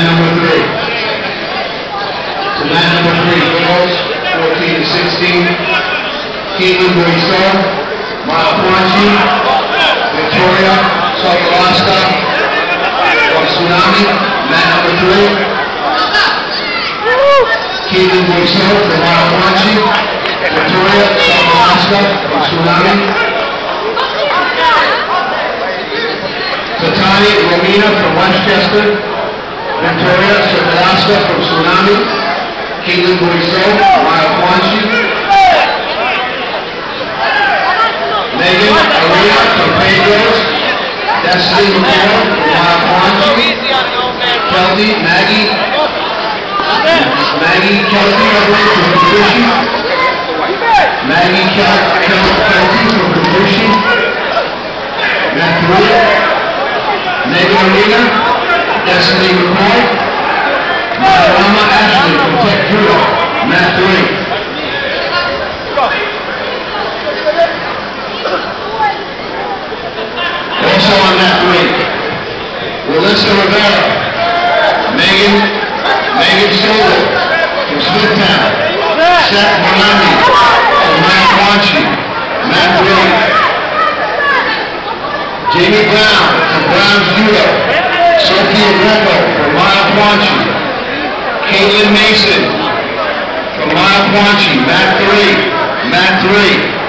mat number 3. So mat number 3, girls, 14 to 16. Caitlin Boisseau, Maya Quanchi, Victoria Sokoloska from Tsunami, mat number 3. Caitlin Boisseau from Maya Quanchi, Victoria Sokoloska from Tsunami. Tatani Romina from Westchester, Victoria Sokoloska from Tsunami, Caitlin Boisseau, Maya Quanchi. Megan Arena from Pedro's, Destiny McCall from Maya Quanchi. Kelty, Maggie Kelty from Kabushi. Maggie Kelty from Kabushi. Mat 3. Megan Arena, Destiny McCall. Marama Ashley from Tech Judo, mat 3. Also on mat 3, Melissa Rivera, Megan Silver from Smithtown, Seth Monami from Maya Quanchi, mat 3. Jamie Brown from Brown's Judo, Sophia Greco from Maya Quanchi. Caitlin Mason from Maya Quanchi, mat 3.